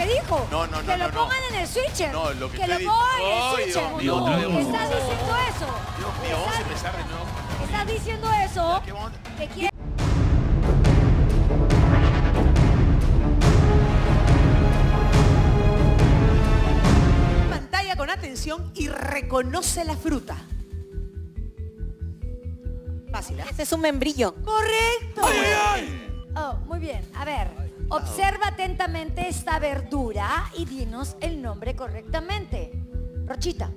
dijo. No. Que lo pongan en el switcher. No, lo que lo estoy pongan en el Ay, switcher. Dios mío, otra vez. Estás diciendo eso. Dios mío, vamos a empezar de nuevo. Estás diciendo eso. ¿Qué vamos a- Que quiere... Pantalla con atención y reconoce la fruta. Fácil, ¿eh? Ese es un membrillo. ¡Correcto! Oh, muy bien. A ver, observa atentamente esta verdura y dinos el nombre correctamente. Rochita.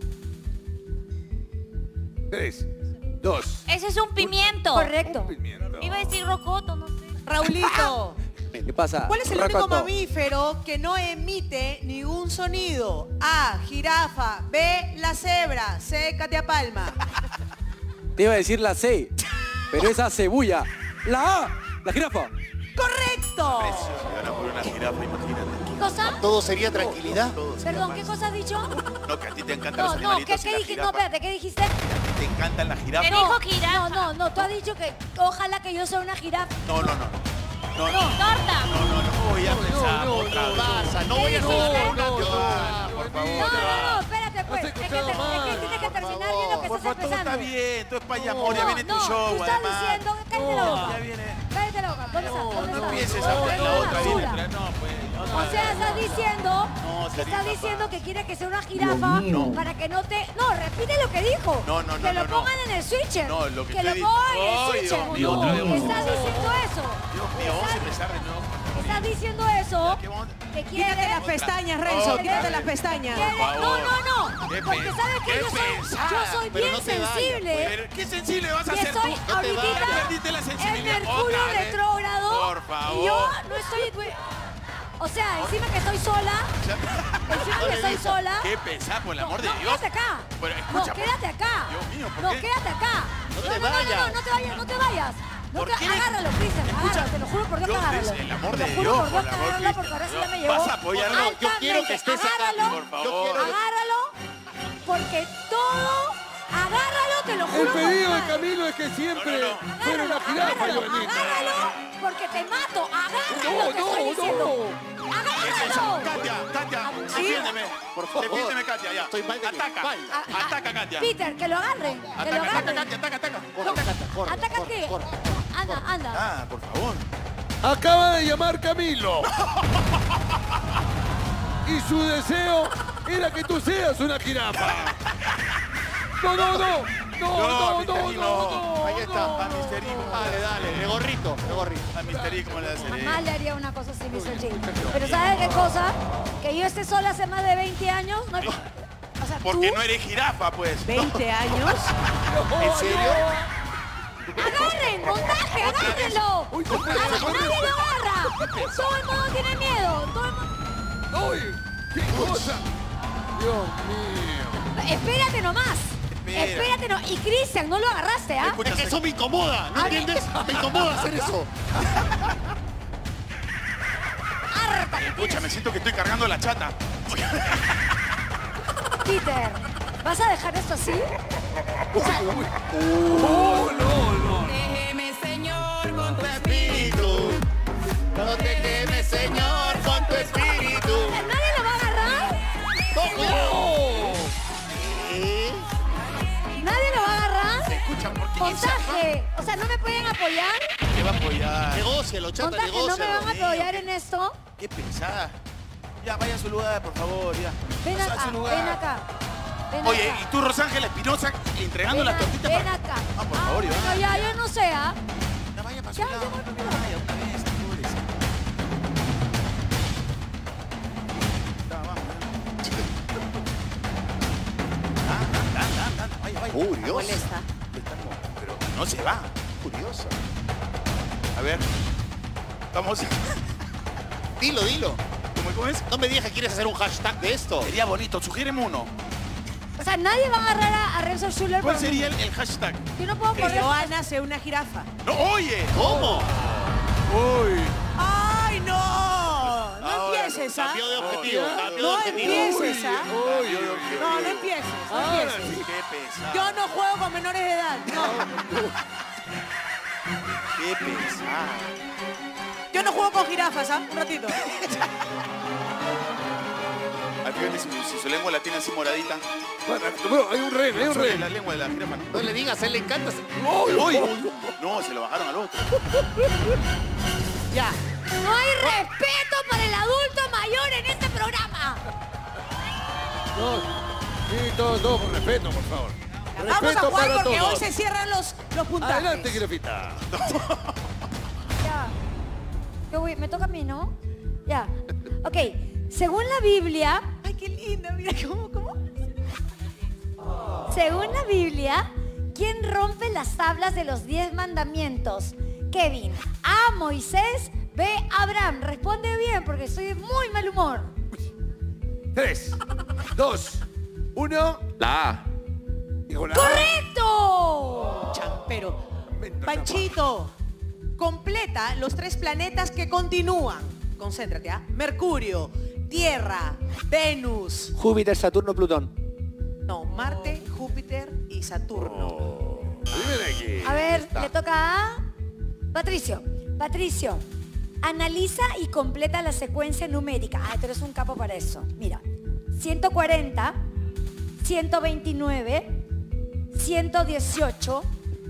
3, 2. Ese es un pimiento. Correcto. Iba a decir rocoto, no sé. Raulito, ¿Qué pasa? ¿cuál es el único Rocoto. mamífero que no emite ningún sonido? A, jirafa. B, la cebra. C, Katia Palma. Te iba a decir la C, pero esa cebulla. La A, la jirafa. ¡Correcto! Se van a poner una jirafa, imagínate. ¿Qué cosa? Todo sería tranquilidad. Todo sería Perdón, paz. ¿qué cosa has dicho? No, que a ti te encantan los No, ¿qué animalitos y la dijiste? No, jirafa. espérate, ¿qué dijiste? Te encantan las jirafas. ¿Qué dijo jirafa? No, tú has dicho que ojalá que yo sea una jirafa. No. Torta. No voy a pensar otra vez. Pasa, no voy a hacer Joana, por No, favor. espérate pues. Has Es que tienes que terminar bien lo que Por estás favor, todo está empezando. bien. Tú es payamor, ya viene tu show, tú estás además. diciendo, cállate la boca. Ya viene. Cállate la boca. ¿Dónde está? ¿Dónde No está? empieces a hablar la otra viene. Basura. No, pues. O sea, estás diciendo, Sarita, estás diciendo que quiere que sea una jirafa No. para que no te... No, repite lo que dijo. No, Que lo pongan en el switcher. No, lo que lo estoy pongan en el Ay, switcher. Dios mío, otra vez. Estás diciendo eso. Dios mío, vamos a empezar de nuevo. Estás diciendo eso. ¿Qué vamos a- Que quiere... Quítate las pestañas, Renzo. Quítate las pestañas. quiere- favor. No. Qué Porque sabes que qué yo soy Pero bien no te vayas, sensible. Pero, ¿qué sensible vas a Que hacer soy tú? ahorita Ya perdiste la en sensibilidad. Mercurio Otra vez. retrógrado. Por favor. Y yo no estoy... O sea, encima que estoy sola. Encima que estoy sola. Qué pesar, por el amor de No, Dios. quédate acá. Pero No, escucha, quédate acá. Dios mío, ¿por No, qué? quédate acá. No te No te vayas, no te vayas. ¿Por qué? Agárralo, Cristian, agárralo, te lo juro por Dios que Dios, agárralo. el amor Te de lo juro Dios, por Dios por que favor, agárralo porque ahora sí ya me Cristian. llevó. Vas a apoyarlo. Yo quiero que estés acá. Agárralo, Por favor. Yo quiero- agárralo, porque todo... Agárralo, te lo juro El por pedido de Dios. Camilo es que siempre No. fuera una jirafa, Agárralo, Joanita. agárralo, porque te mato. Agárralo, No, te estoy diciendo. Agárralo. Katia, defiéndeme. Por favor. Defiéndeme, Katia, ya. Estoy mal de mí. Ataca. Mal. Ataca, Katia. Peter, que lo agarren. Que lo Ataca, agarren. Katia, ataca. Corre, Cata, corre, ¿Ataca corre, qué? corre. Anda. Ah, por favor. Acaba de llamar Camilo. Y su deseo era que tú seas una jirafa. No. Ahí está. A Mister I, ¿cómo le da? Dale, de gorrito. A Mister I, ¿cómo le hace? Mamá le haría una cosa así, Mr. J. Pero ¿sabes qué cosa? Que yo esté sola hace más de 20 años. No, o sea, Porque tú, no eres jirafa, pues. 20 años. ¿En serio? ¡Agarren! ¡Montaje! ¡Agárrenlo! ¡Nadie lo agarra! Todo el mundo tiene miedo. Todo el mundo... ¡Uy! ¡Qué cosa! Dios mío. Espérate nomás. Espérate no. Y Cristian, no lo agarraste, ¿ah? Escucha, Es que eso me incomoda, ¿no A mí- entiendes? Me incomoda hacer eso. escúchame, siento que estoy cargando la chata. Peter, ¿vas a dejar esto así? Déjeme, Señor, con tu Espíritu. No te quemes, Señor, con tu espíritu. ¿Nadie lo va a agarrar? ¿Nadie lo va a agarrar? Escucha, ¿por qué? Montaje. O sea, ¿no me pueden apoyar? ¿Qué va a apoyar? Negócialo, chata, Montaje, ¿no me negócialo. van a apoyar en esto? Qué pensada. Ya, vaya a su lugar, por favor, ya. Ven Pasa a acá, su lugar. ven acá. Ven Oye, acá. ¿y tú, Rosángela Espinosa, entregando las tortitas Ven para... acá. Ah, por favor, bueno, Iván. ya, yo no sé, ¿ah? Ya vaya para su Ya, lado. ya voy para mi lado. Vaya, una vez, pobrecita. Ya, vamos. Anda. Vaya. Curiosa. Molesta. Pero no se va. Curiosa. A ver. Vamos. Dilo. ¿Cómo es? No me digas que quieres hacer un hashtag de esto. Sería bonito, sugiéreme uno. O sea, nadie va a agarrar a Renzo Schuller ¿Cuál por mí. sería el hashtag? Yo no puedo Que correr. Joana sea una jirafa. ¡No, oye! ¿Cómo? ¡Uy! ¡Ay, no! No Ahora, empieces, ¿ah? Cambió de objetivo. Cambió de No objetivo. empieces, ¿ah? No, no empieces. No Ahora empieces. sí. ¡Qué pesado! Yo no juego con menores de edad. No. ¡Qué pesado! Yo no juego con jirafas, ¿ah? Un ratito. dígame si su lengua la tiene así moradita. Bueno, hay un rey, hay un rey. La lengua de la jirafa. No le digas, a él le encanta. ¡Uy! No, se lo bajaron al otro. Ya. No hay respeto para el adulto mayor en este programa. No, sí, todos con respeto, por favor. Vamos a Respeto jugar para porque todos. hoy se cierran los puntajes. Adelante, jirafita. Ya. Me toca a mí, ¿no? Ya. Ok. Según la Biblia, Ay, qué linda, mira cómo. según la Biblia, ¿quién rompe las tablas de los 10 mandamientos? Kevin. A, Moisés. B, Abraham. Responde bien porque estoy de muy mal humor. 3, 2, 1. La A. Digo la A. ¡Correcto! Champero. Mento, Panchito, completa los 3 planetas que continúan. Concéntrate, ¿ah? Mercurio, Tierra, Venus. Júpiter, Saturno, Plutón. No, Marte, Júpiter y Saturno. Dime aquí. A ver, le toca a Patricio. Patricio, analiza y completa la secuencia numérica. Ah, tú eres un capo para eso. Mira, 140, 129, 118,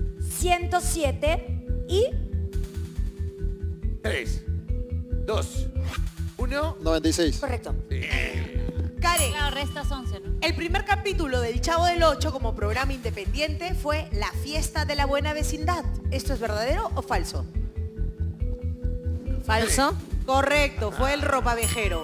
107 y... 3, 2, 1. 96. Correcto. Karen, Claro, restas 11, ¿no? el primer capítulo del Chavo del Ocho como programa independiente fue La Fiesta de la Buena Vecindad. ¿Esto es verdadero o falso? ¿Falso? Correcto, fue el ropavejero.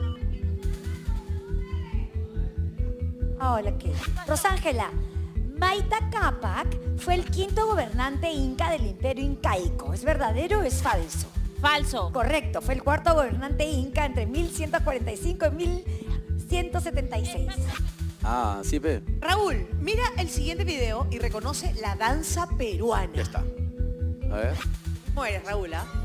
Hola, ¿qué? Rosángela, Maita Capac fue el 5º gobernante inca del Imperio Incaico. ¿Es verdadero o es falso? Falso. Correcto, fue el 4º gobernante inca entre 1145 y 1176. Ah, sí, pe. Raúl, mira el siguiente video y reconoce la danza peruana. Ya está. A ver. ¿Cómo eres, Raúl? ¿Ah?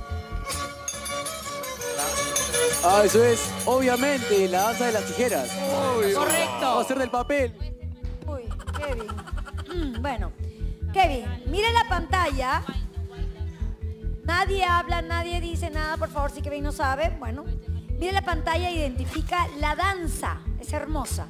Ah, eso es, obviamente, la danza de las tijeras. Vamos a Correcto. hacer del papel. Uy, Kevin. Bueno, Kevin, mira la pantalla. Nadie habla, nadie dice nada, por favor, si Kevin no sabe. Bueno, mira la pantalla e identifica la danza. Es hermosa.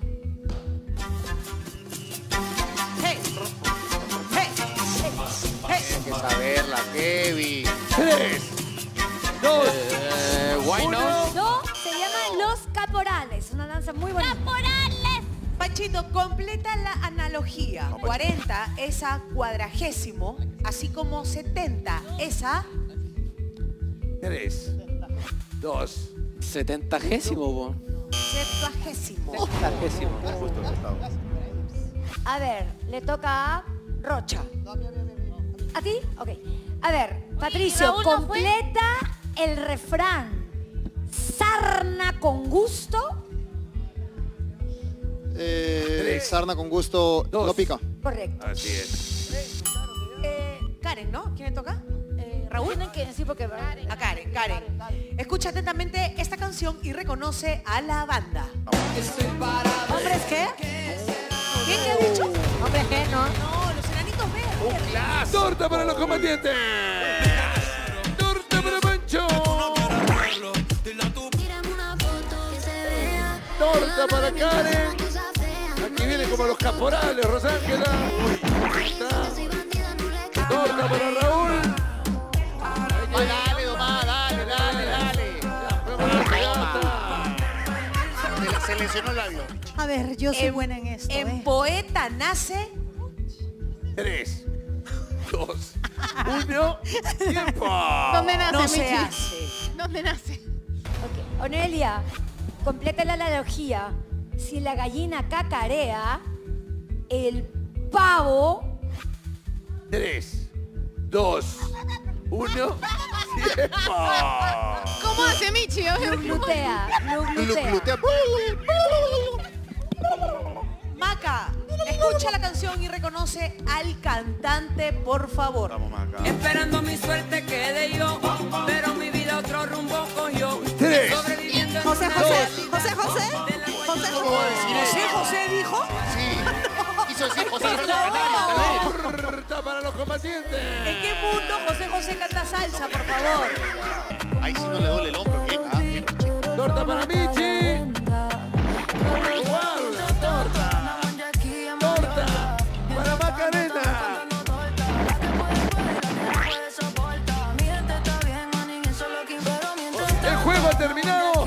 Hey. Hey. Hey. Hay que saberla, Kevin. 3, 2, Why not? No, se llama Los Caporales. Una danza muy bonita. ¡Caporales! Panchito, completa la analogía. 40 es a 40, así como 70 es a... 3, 2. 70º, po. 70. Justo el costado. A ver, le toca a Rocha. ¿A ti? Ok. A ver, Patricio, Raúl no fue. completa el refrán. Sarna con gusto. Sarna con gusto Dos. no pica. Correcto. Así es. Karen, ¿no? ¿Quién le toca? Raúl. Tienen que decir porque... A Karen, Karen. Escucha atentamente esta canción y reconoce a la banda. ¿Hombres qué? ¿Quién qué ha dicho? ¿Hombres qué? No. No, los enanitos verdes. ¡Torta para los combatientes! ¡Torta para Pancho! ¡Torta para Karen! Aquí viene como los caporales, Rosángela. ¡Torta para Raúl! Dale, Domá, dale. Se lesionó el labio. A ver, yo soy buena en esto. En Poeta nace... 3, 2, 1. ¡Tiempo! ¿Dónde nace, No se Michi? hace. ¿Dónde nace? Ok. Onelia, completa la analogía. Si la gallina cacarea, el pavo... 3, 2, 1. ¡Tiempo! ¿Cómo hace Michi? A ver, ¿cómo? Glutea. Glutea. Maca, escucha la canción y reconoce al cantante, por favor. Vamos, Maca. Esperando mi suerte quedé yo, pero mi vida otro rumbo cogió. 3, Sobreviviendo en José una José, realidad José José, de la cual José yo ¿Cómo va a decir eso? José José dijo. Sí. Quiso decir José Alfredo Fernández. ¡Torta para los combatientes! ¿En qué mundo José José canta salsa, por favor? Ahí sí no le duele el hombro. ¿Qué? Ah, bien. ¡Torta para Michi! terminado.